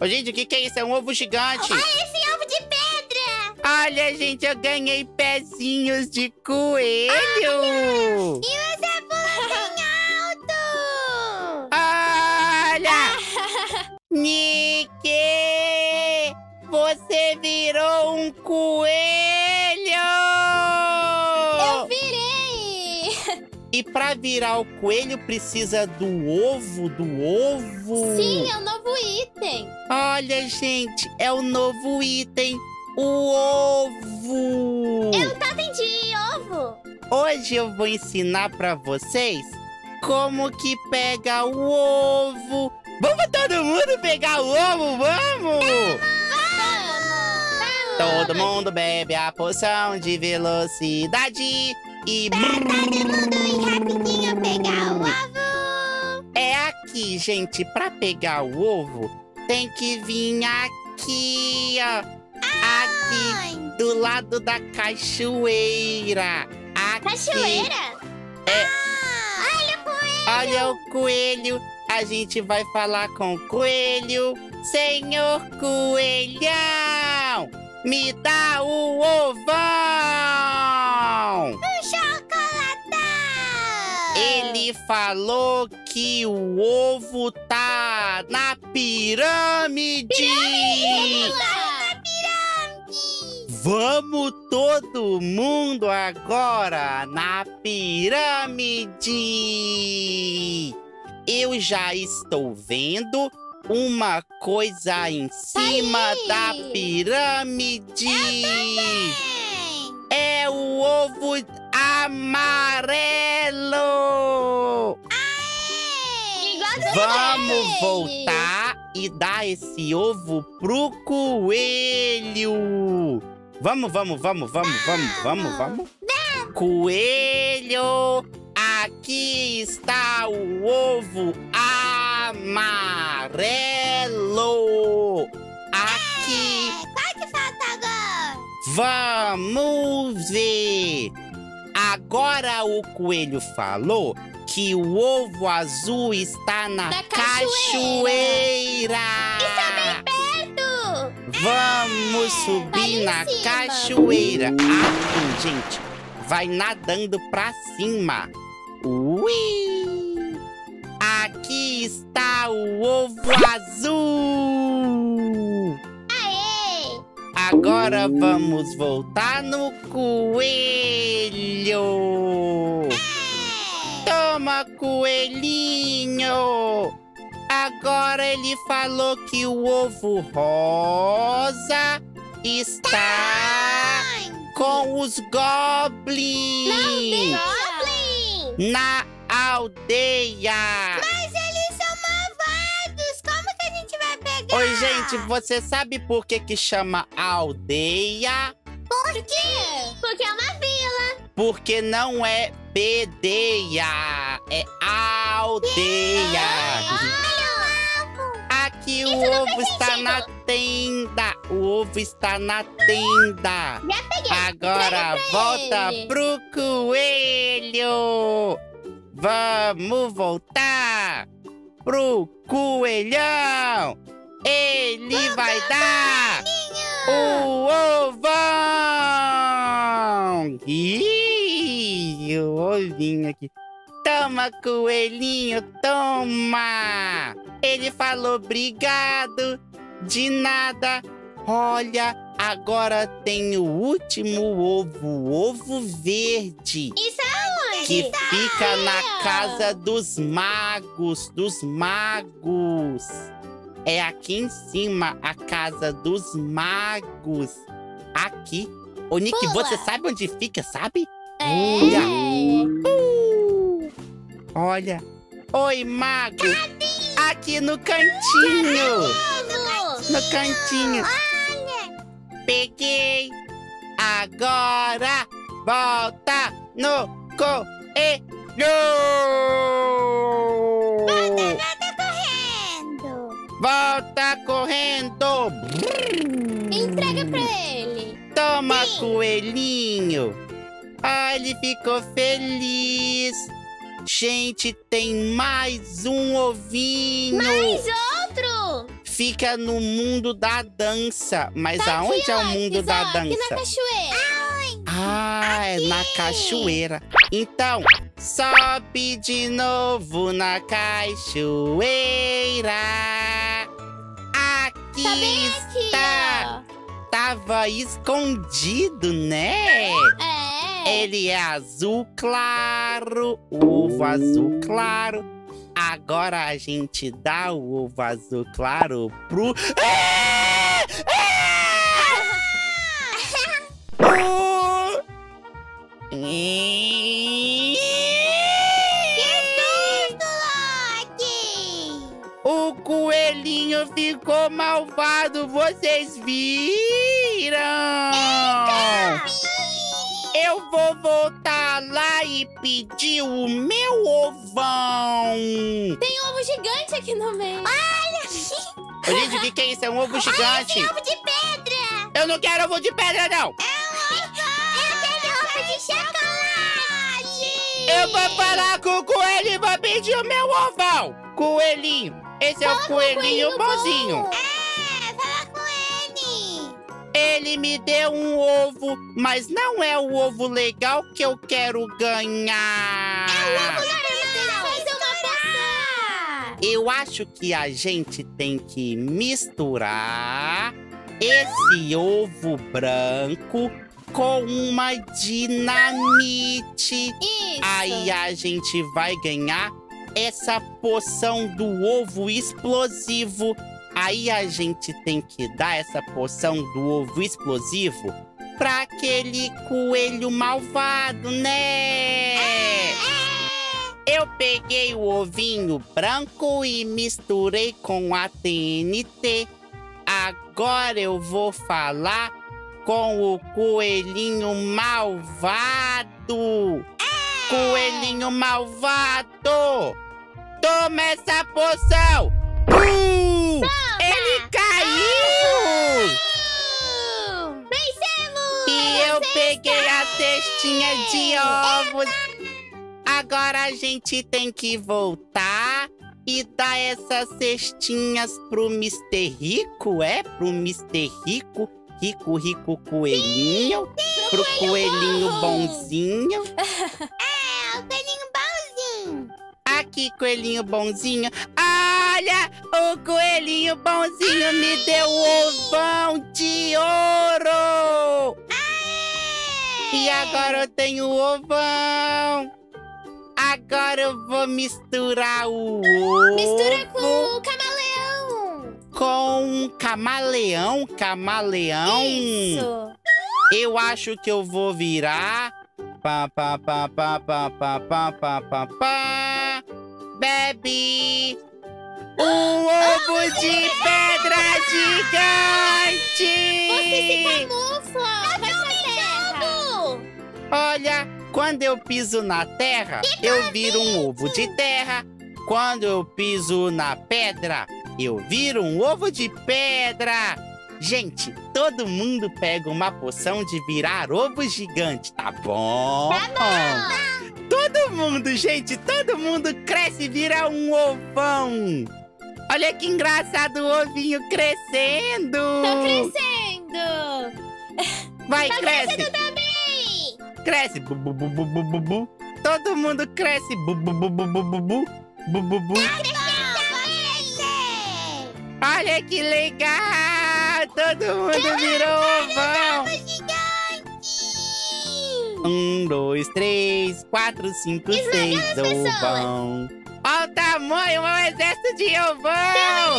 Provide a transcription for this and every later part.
Ô, gente, o que que é isso? É um ovo gigante. Olha esse ovo de pedra. Olha, gente, eu ganhei pezinhos de coelho. E você pula bem alto. Olha! Nick! Você virou um coelho! Eu virei. E pra virar o coelho precisa do ovo, Sim, é um novo item. Olha, gente, é o novo item, o ovo. Eu tá de ovo. Hoje eu vou ensinar pra vocês como que pega o ovo. Vamos todo mundo pegar o ovo, vamos! Todo mundo bebe a poção de velocidade e... Pra todo mundo ir rapidinho pegar o ovo. É aqui, gente. Pra pegar o ovo, tem que vir aqui, ó. Aqui, do lado da cachoeira. Aqui. Cachoeira? É. Olha o coelho. Olha o coelho. A gente vai falar com o coelho. Senhor coelhão, me dá o ovão. Um chocolatão. Ele falou que o ovo tá na pirâmide. Na pirâmide. Vamos todo mundo agora na pirâmide. Eu já estou vendo uma coisa em cima da pirâmide. É o ovo amarelo. Vamos voltar e dar esse ovo pro coelho. Vamos. Coelho, aqui está o ovo amarelo. Aqui. Qual que falta agora? Vamos ver. Agora o coelho falou que o ovo azul está na cachoeira. Está bem perto. Vamos subir ali em na cima. cachoeira. Assim, gente. Vai nadando pra cima. Ui! Aqui está o ovo azul. Aê! Agora vamos voltar no coelho. Toma, coelhinho. Agora ele falou que o ovo rosa está com os goblins. Goblin! Na aldeia. Mas eles são malvados. Como que a gente vai pegar? Oi, gente, você sabe por que que chama aldeia? Por quê? Porque é uma vila. Porque não é bedeia, é aldeia. Aqui o ovo está na tenda. O ovo está na tenda. Já peguei. Agora Entrega pra volta ele. pro coelho. Vamos voltar pro coelhão. Ele vai dar o ovão. Ih, o ovinho aqui. Toma, coelhinho, toma. Ele falou obrigado. De nada. Olha, agora tem o último ovo, o ovo verde. Isso aonde? Que fica na casa dos magos, É aqui em cima, a casa dos magos. Aqui. Ô, Nick, Pula. você sabe onde fica, sabe? É. Olha. Oi, mago. Aqui no cantinho. No cantinho. Olha. Peguei. Agora volta no coelho. Tá correndo. Volta correndo. Entrega pra ele. Toma, Sim. coelhinho. Ah, ele ficou feliz. Gente, tem mais um ovinho. Mais outro. fica no mundo da dança. Mas Tá aonde aqui, é o ó, mundo da Aqui na dança? cachoeira. Ah, é na cachoeira. Então, sobe de novo na cachoeira. Aqui Tá bem aqui, está. ó. Tava escondido, né? É. Ele é azul claro, ovo azul claro. Agora a gente dá o ovo azul claro pro... O coelhinho ficou malvado, vocês viram? Eu vou voltar lá e pedir o meu ovão. Tem um ovo gigante aqui no meio. Ô, gente, o que é isso? É um ovo gigante. Ovo de pedra! Eu não quero ovo de pedra, não. Eu quero ovo de chocolate! Eu vou falar com o coelho e vou pedir o meu ovão. Coelhinho, esse é o coelhinho bonzinho. Fala com ele! Ele me deu um ovo, mas não é o ovo legal que eu quero ganhar. Fazer uma poção. Eu acho que a gente tem que misturar esse ovo branco com uma dinamite. Isso. Aí a gente vai ganhar essa poção do ovo explosivo. Aí a gente tem que dar essa poção do ovo explosivo pra aquele coelho malvado, né? Eu peguei o ovinho branco e misturei com a TNT. Agora eu vou falar com o coelhinho malvado. Coelhinho malvado! Toma essa poção! Ele caiu! Vencemos! E eu peguei a cestinha de ovos. Agora a gente tem que voltar e dar essas cestinhas pro Mr. Rico, Pro Mr. Rico. Rico, rico coelhinho. Pro coelhinho bonzinho. O coelhinho bonzinho! Aqui, coelhinho bonzinho. Olha, o coelhinho bonzinho me deu o ovão de ouro. E agora eu tenho o ovão. Agora eu vou misturar o ovo. Mistura com o camaleão. Com um camaleão. Camaleão. Isso. Eu acho que eu vou virar... Pá, pá, pá, pá, pá, pá, pá, pá, pá, pá. Bebe um ovo de pedra gigante. Você se camufla. Vai pra terra. Olha, quando eu piso na terra, eu viro um ovo de terra. Quando eu piso na pedra, eu viro um ovo de pedra. Gente, todo mundo pega uma poção de virar ovo gigante, tá bom? Tá bom! Todo mundo, gente, todo mundo cresce e vira um ovão. Olha que engraçado o ovinho crescendo. Tô crescendo. Vai, Tá cresce. crescendo também! Cresce. Bu, bu, bu, bu, bu, bu, bu. Todo mundo cresce. Bu, bu, bu, bu, bu, bu, bu. Bu, bu, bu. Olha que legal. Todo mundo virou ovão. 1, 2, 3, 4, 5, 6, ovão. Olha o tamanho, um exército de ovão.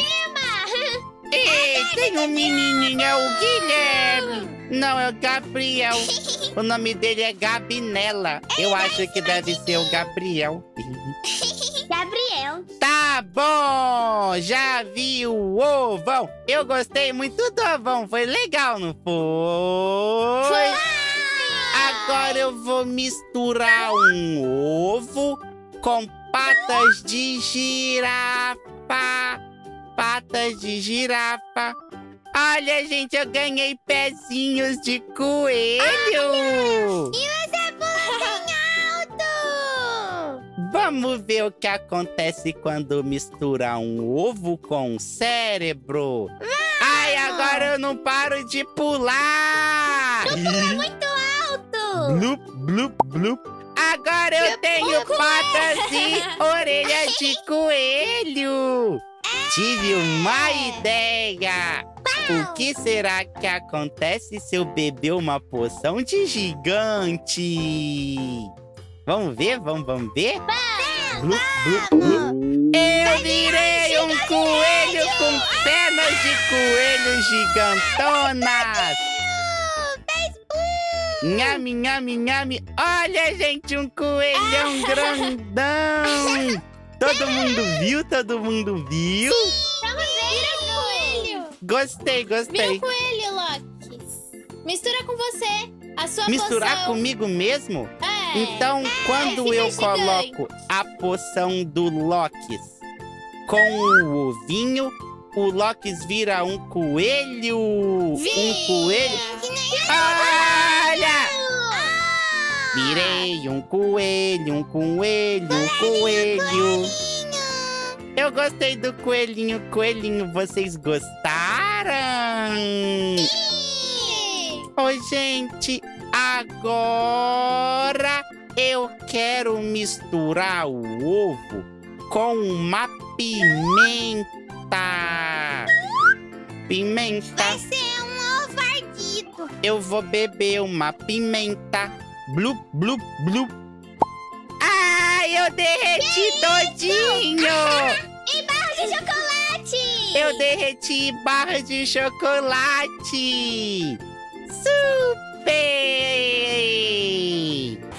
Ei, tem um menininho, é o Guilherme. Não, é o Gabriel. O nome dele é Gabinela. Eu acho que deve ser o Gabriel. Gabriel. Tá bom, já vi o ovão. Eu gostei muito do ovão, foi legal, não foi? Agora eu vou misturar um ovo com patas de girafa. Patas de girafa. Olha, gente, eu ganhei pezinhos de coelho. E você é bem alto! Vamos ver o que acontece quando mistura um ovo com um cérebro. Ai, agora eu não paro de pular. Muito alto. Blup, blup, blup. Agora eu tenho patas e orelhas de coelho. Tive uma ideia. O que será que acontece se eu beber uma poção de gigante? Vamos ver, vamos ver? Blup, blup, blup. Eu virei um coelho com pernas de coelho gigantonas. Nhame, nhame, nhame. Olha, gente, um coelhão grandão. Todo mundo viu? Todo mundo viu? Vira coelho. Gostei, Vira gostei. coelho, Loki. Mistura com você. A sua Misturar poção. comigo mesmo? É. Então, quando fica eu gigante. coloco a poção do Lokis com o ovinho, o Lokis vira um coelho. Um coelho. Olha! Virei um coelho, um coelho, um coelho. Eu gostei do coelhinho, coelhinho. Vocês gostaram? Oi, gente. Agora eu quero misturar o ovo com uma pimenta. Pimenta. Vai ser um ovo ardido. Eu vou beber uma pimenta. Blup, blup, blup. Ai, eu derreti todinho! E barra de chocolate. Eu derreti barra de chocolate! Super!